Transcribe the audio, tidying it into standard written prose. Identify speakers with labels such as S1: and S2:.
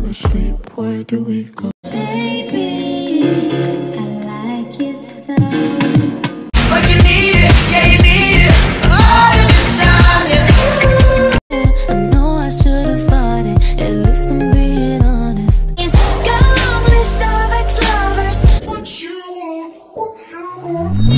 S1: asleep, where do we go?
S2: Baby, I like your style.
S3: But you need it, yeah you need it, all of the time, yeah.
S4: I know I should've fought it, at least I'm being honest. Got a long list of ex-lovers.
S1: What you want?